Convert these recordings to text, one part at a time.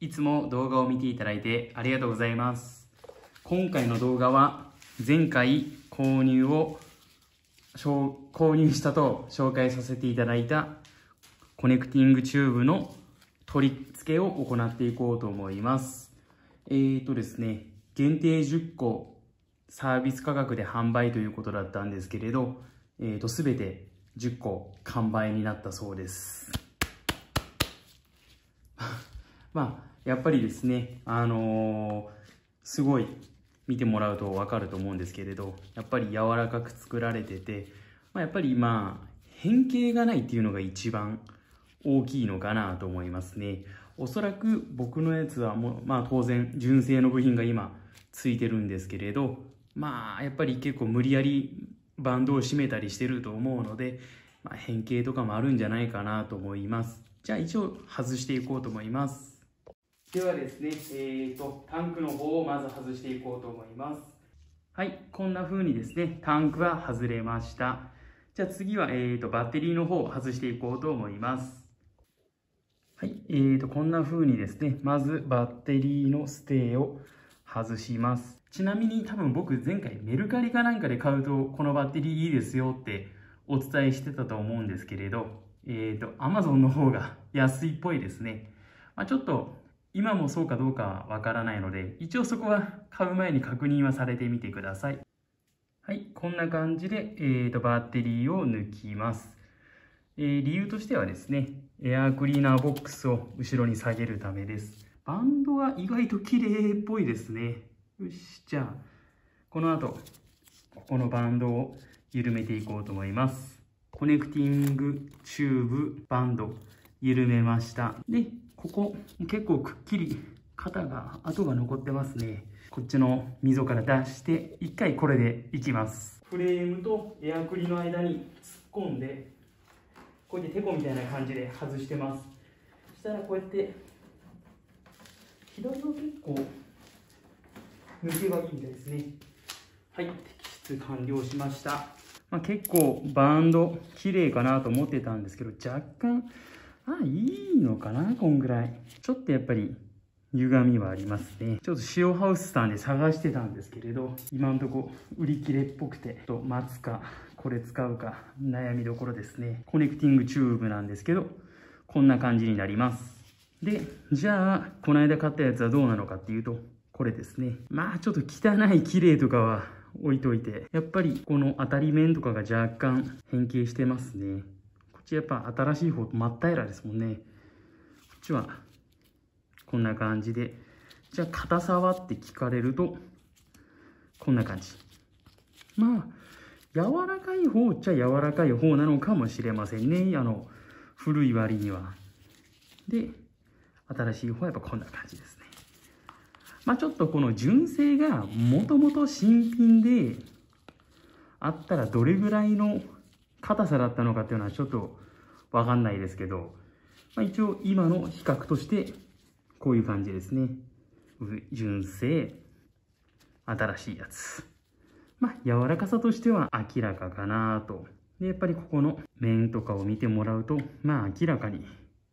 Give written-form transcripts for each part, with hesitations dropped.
いつも動画を見ていただいてありがとうございます。今回の動画は前回購入したと紹介させていただいたコネクティングチューブの取り付けを行っていこうと思います。ですね、限定10個サービス価格で販売ということだったんですけれど、すべて10個完売になったそうです。やっぱりですね、すごい見てもらうと分かると思うんですけれど、やっぱり柔らかく作られてて、やっぱり変形がないっていうのが一番大きいのかなと思いますね。おそらく僕のやつは当然純正の部品が今ついてるんですけれど、やっぱり結構無理やりバンドを締めたりしてると思うので、変形とかもあるんじゃないかなと思います。じゃあ一応外していこうと思います。ではですね、タンクの方をまず外していこうと思います。はい、こんな風にですね、タンクは外れました。じゃあ次は、バッテリーの方を外していこうと思います。はい、こんな風にですね、まずバッテリーのステーを外します。ちなみに多分僕前回メルカリかなんかで買うとこのバッテリーいいですよってお伝えしてたと思うんですけれど、Amazon の方が安いっぽいですね。ちょっと今もそうかどうかわからないので、一応そこは買う前に確認はされてみてください。はい、こんな感じで、バッテリーを抜きます。理由としてはですね、エアークリーナーボックスを後ろに下げるためです。バンドは意外と綺麗っぽいですね。よし、じゃあ、この後、ここのバンドを緩めていこうと思います。コネクティングチューブバンド、緩めました。で、ここ結構くっきり跡が残ってますね。こっちの溝から出して一回これでいきます。フレームとエアクリの間に突っ込んで、こうやってテコみたいな感じで外してます。そしたらこうやって左は結構抜けばいいみたいですね。はい、摘出完了しました。結構バンド綺麗かなと思ってたんですけど、若干いいのかな、こんぐらい。ちょっとやっぱり歪みはありますね。ちょっとシオハウスさんで探してたんですけれど、今んとこ売り切れっぽくて、待つか、これ使うか、悩みどころですね。コネクティングチューブなんですけど、こんな感じになります。で、じゃあ、この間買ったやつはどうなのかっていうと、これですね。ちょっと汚い、綺麗とかは置いといて、やっぱりこの当たり面とかが若干変形してますね。こっちやっぱ新しい方、真っ平らですもんね。こっちはこんな感じで。じゃあ硬さはって聞かれると、こんな感じ。柔らかい方っちゃ柔らかい方なのかもしれませんね。古い割には。で、新しい方はやっぱこんな感じですね。ちょっとこの純正がもともと新品であったらどれぐらいの硬さだったのかっていうのはちょっとわかんないですけど、一応今の比較としてこういう感じですね。純正、新しいやつ。柔らかさとしては明らかかなと。で、やっぱりここの面とかを見てもらうと、明らかに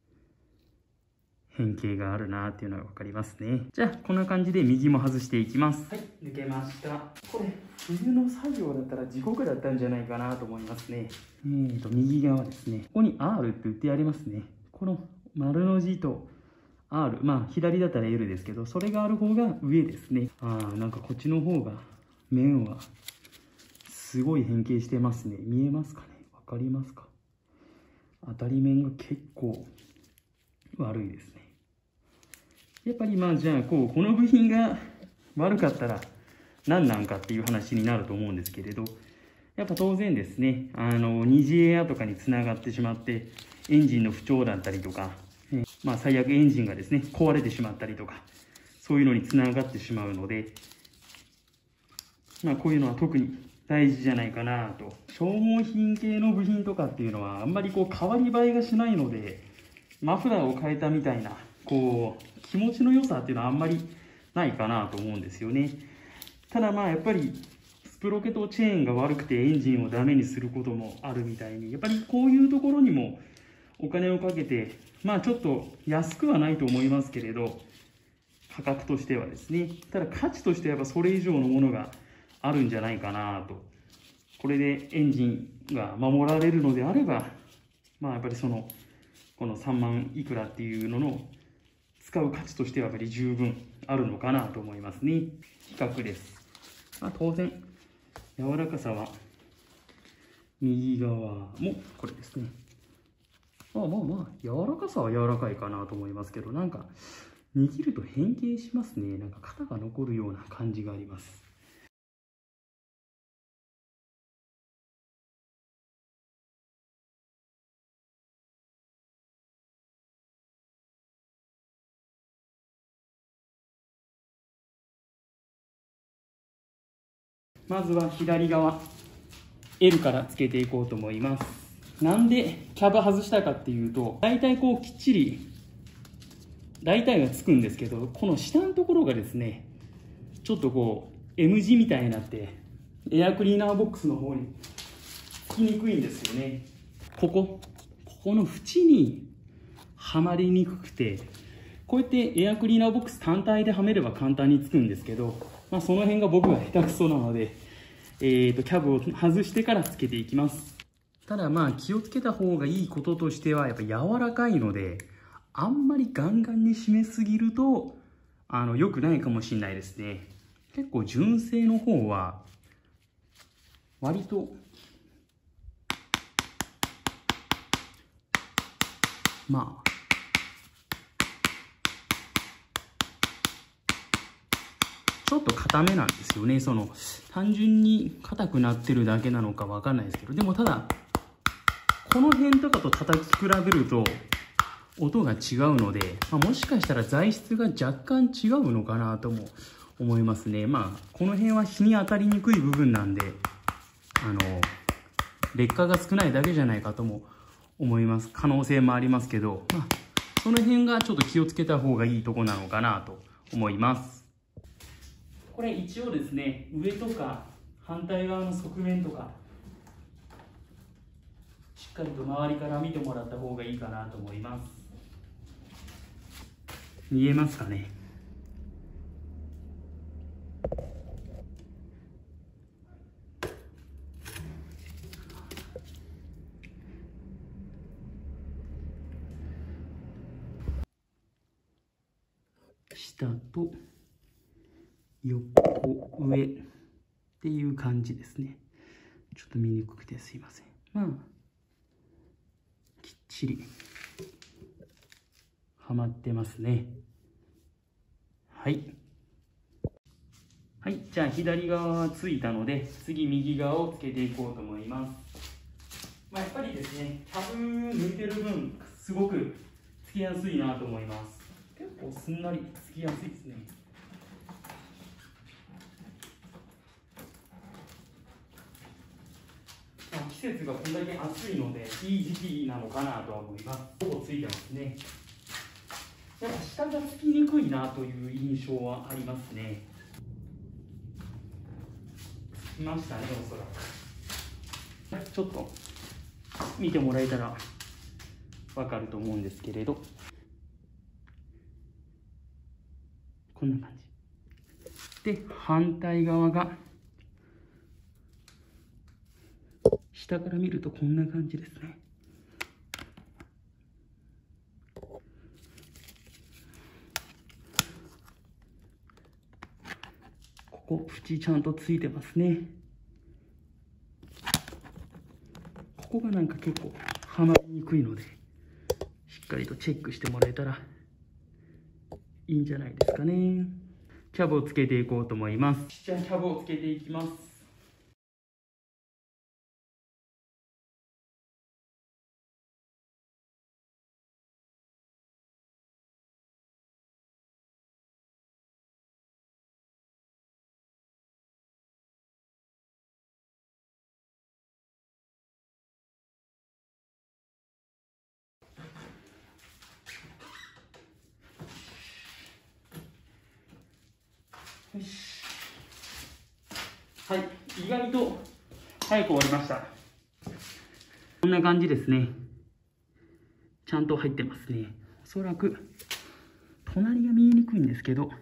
変形があるなっていうのが分かりますね。じゃあ、こんな感じで右も外していきます。はい、抜けました。これ、冬の作業だったら地獄だったんじゃないかなと思いますね。右側ですね。ここに R って打ってありますね。この丸の字と R、左だったら L ですけど、それがある方が上ですね。なんかこっちの方が面はすごい変形してますね。見えますかね？わかりますか？当たり面が結構悪いですね。やっぱりじゃあこの部品が悪かったら何なんかっていう話になると思うんですけれど、やっぱ当然ですね、二次エアとかにつながってしまって、エンジンの不調だったりとか、最悪エンジンがですね、壊れてしまったりとか、そういうのにつながってしまうので、こういうのは特に大事じゃないかなと。消耗品系の部品とかっていうのはあんまり変わり映えがしないので、マフラーを変えたみたいな気持ちの良さっていうのはあんまりないかなと思うんですよね。ただやっぱりスプロケとチェーンが悪くてエンジンをダメにすることもあるみたいに、やっぱりこういうところにもお金をかけて、まあちょっと安くはないと思いますけれど、価格としてはですね、ただ価値としてはやっぱそれ以上のものがあるんじゃないかなと。これでエンジンが守られるのであれば、まあやっぱりこの3万いくらっていうのの使う価値としてはやっぱり十分あるのかなと思いますね。比較です。まあ当然、柔らかさは右側もこれですね。まあ、柔らかさは柔らかいかなと思いますけど、なんか握ると変形しますね。なんか肩が残るような感じがあります。まずは左側、L からつけていこうと思います。なんでキャブ外したかっていうと、大体こうきっちり大体がつくんですけど、この下のところがですね、ちょっとこう M 字みたいになってエアクリーナーボックスの方につきにくいんですよね。ここの縁にはまりにくくて、こうやってエアクリーナーボックス単体ではめれば簡単につくんですけど、まあ、その辺が僕が下手くそなので、キャブを外してからつけていきます。ただまあ気をつけた方がいいこととしては、やっぱ柔らかいので、あんまりガンガンに締めすぎると良くないかもしれないですね。結構純正の方は割とまあちょっと硬めなんですよね。単純に硬くなってるだけなのかわかんないですけど、でもただこの辺とかと叩き比べると音が違うので、まあ、もしかしたら材質が若干違うのかなとも思いますね。まあこの辺は日に当たりにくい部分なんで、劣化が少ないだけじゃないかとも思います。可能性もありますけど、まあその辺がちょっと気をつけた方がいいとこなのかなと思います。これ一応ですね、上とか反対側の側面とかしっかりと周りから見てもらった方がいいかなと思います。見えますかね。下と横上っていう感じですね。ちょっと見にくくてすいません。まあきっちりはまってますね。はいはい、じゃあ左側はついたので、次右側をつけていこうと思います。まあ、やっぱりですね、キャブ抜いてる分すごくつきやすいなと思います。結構すんなりつきやすいですね。まあ、季節がこんだけ暑いのでいい時期なのかなとは思います。ほぼついてますね。やっぱ下がつきにくいなという印象はありますね。つきましたね、おそらく。ちょっと見てもらえたらわかると思うんですけれど、こんな感じで、反対側が下から見るとこんな感じですね。ここ縁ちゃんとついてますね。ここがなんか結構はまりにくいので、しっかりとチェックしてもらえたらいいんじゃないですかね。キャブをつけていこうと思います。じゃあキャブをつけていきます。よし。はい、意外と早く終わりました。こんな感じですね。 ちゃんと入ってますね。おそらく隣が見えにくいんですけど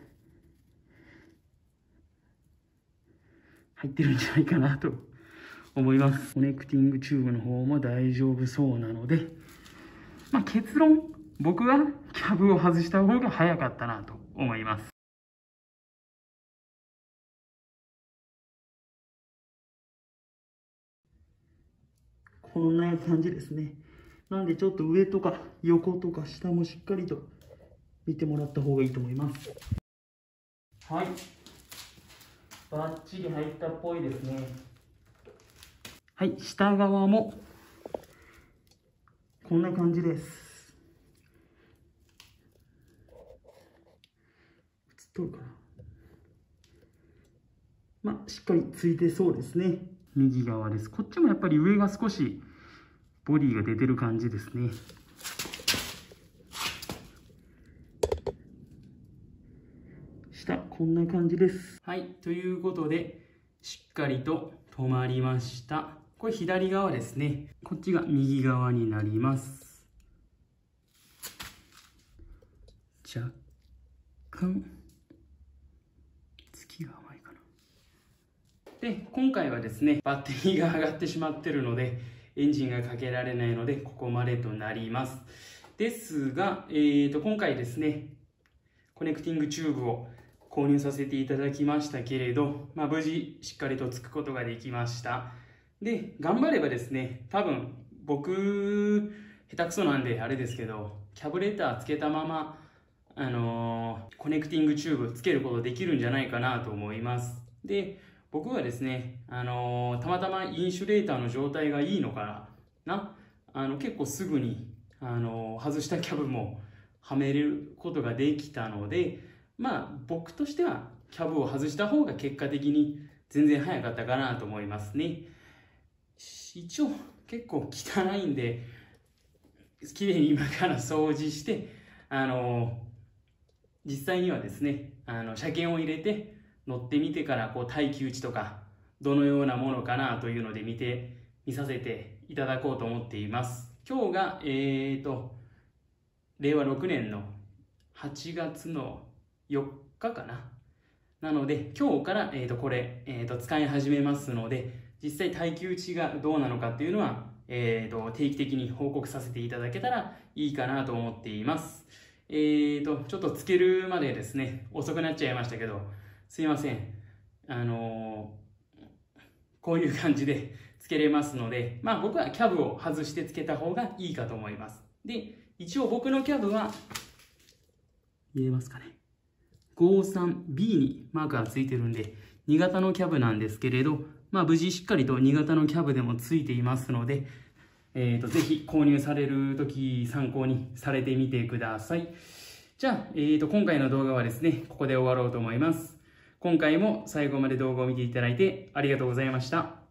入ってるんじゃないかなと思います。コネクティングチューブの方も大丈夫そうなので、結論、僕はキャブを外した方が早かったなと思います。こんな感じですね。なんでちょっと上とか横とか下もしっかりと見てもらった方がいいと思います。はい。バッチリ入ったっぽいですね。はい、下側もこんな感じです。映っとるかな。しっかりついてそうですね。右側です。こっちもやっぱり上が少しボディが出てる感じですね。下、こんな感じです。はい、ということで、しっかりと止まりました。これ左側ですね。こっちが右側になります。若干、月が甘いかな。で、今回はですね、バッテリーが上がってしまってるので、エンジンがかけられないので、ここまでとなります。ですが、今回ですね、コネクティングチューブを購入させていただきましたけれど、無事しっかりとつくことができました。で、頑張ればですね、多分僕、下手くそなんであれですけど、キャブレターつけたまま、コネクティングチューブつけることできるんじゃないかなと思います。で、僕はですね、たまたまインシュレーターの状態がいいのかな、結構すぐに、外したキャブもはめることができたので、僕としてはキャブを外した方が結果的に全然早かったかなと思いますね。一応結構汚いんで、きれいに今から掃除して、実際にはですね、車検を入れて乗ってみてから耐久値とかどのようなものかなというので見させていただこうと思っています。今日が令和6年の8月の4日かな。なので今日からこれ使い始めますので、実際耐久値がどうなのかっていうのは定期的に報告させていただけたらいいかなと思っています。ちょっとつけるまでですね、遅くなっちゃいましたけど、すいません。こういう感じでつけれますので、僕はキャブを外してつけた方がいいかと思います。で、一応僕のキャブは、見えますかね。53B にマークがついてるんで、2型のキャブなんですけれど、無事しっかりと2型のキャブでもついていますので、ぜひ購入されるとき参考にされてみてください。じゃあ、今回の動画はですね、ここで終わろうと思います。今回も最後まで動画を見ていただいてありがとうございました。